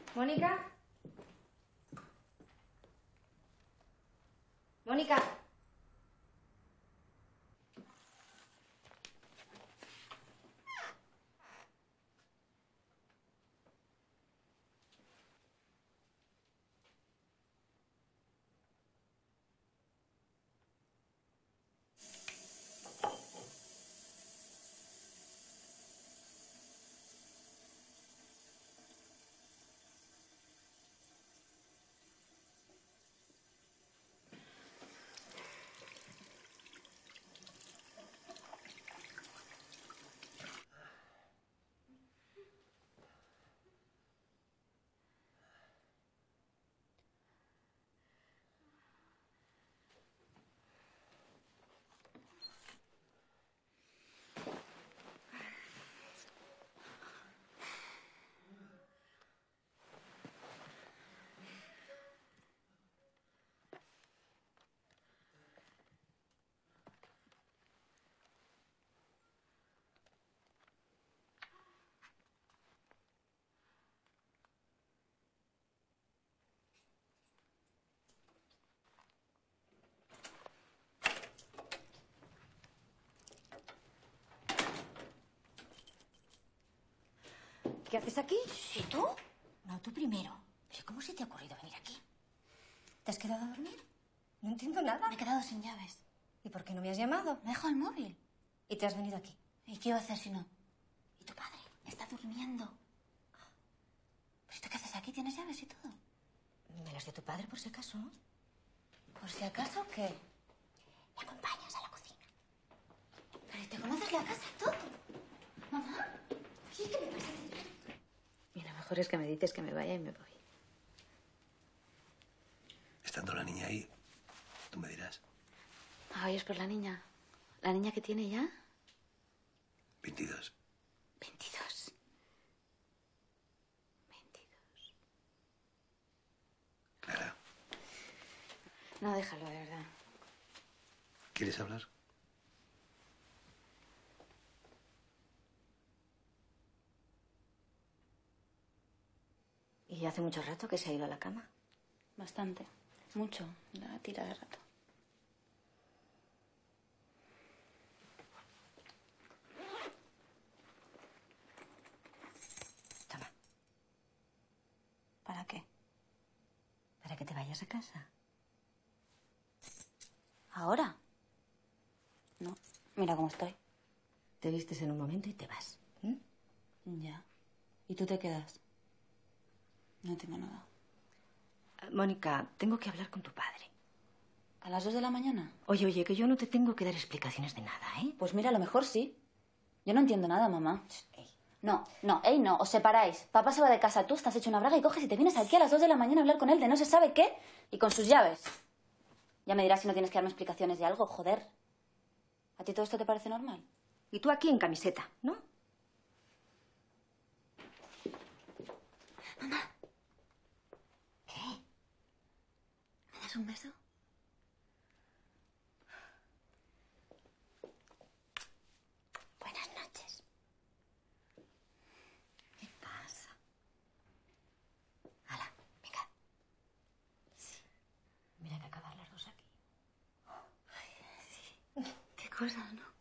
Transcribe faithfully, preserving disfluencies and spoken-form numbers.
¿Mónica? ¿Mónica? ¿Qué haces aquí? ¿Y tú? No, tú primero. ¿Pero cómo se te ha ocurrido venir aquí? ¿Te has quedado a dormir? No entiendo nada. Me he quedado sin llaves. ¿Y por qué no me has llamado? Me he dejado el móvil. ¿Y te has venido aquí? ¿Y qué iba a hacer si no? ¿Y tu padre? Está durmiendo. ¿Pero tú qué haces aquí? ¿Tienes llaves y todo? ¿Me las dio tu padre por si acaso? ¿Por si acaso qué? ¿Me acompañas a la cocina? ¿Pero te conoces la casa y todo? Mamá. ¿Y qué me pasa? Y lo mejor es que me dices que me vaya y me voy. Estando la niña ahí, tú me dirás. Ah, es por la niña. ¿La niña que tiene ya? veintidós. veintidós. veintidós. Clara, No, déjalo, de verdad. ¿quieres hablar? ¿Y hace mucho rato que se ha ido a la cama? Bastante. Mucho. La tira de rato. Toma. ¿Para qué? ¿Para que te vayas a casa? ¿Ahora? No. Mira cómo estoy. Te vistes en un momento y te vas. ¿Mm? Ya. ¿Y tú te quedas? No tengo nada. Mónica, tengo que hablar con tu padre. ¿A las dos de la mañana? Oye, oye, que yo no te tengo que dar explicaciones de nada, ¿eh? Pues mira, a lo mejor sí. Yo no entiendo nada, mamá. Ey. No, no, ey, no, os separáis. Papá se va de casa, tú estás hecho una braga y coges y te vienes aquí a las dos de la mañana a hablar con él de no se sabe qué y con sus llaves. Ya me dirás si no tienes que darme explicaciones de algo, joder. ¿A ti todo esto te parece normal? Y tú aquí en camiseta, ¿no? Mamá. ¿Qué? ¿Me das un beso? Buenas noches. ¿Qué pasa? Hala, venga. Sí. Mira que acabar las dos aquí. Qué cosa, ¿no?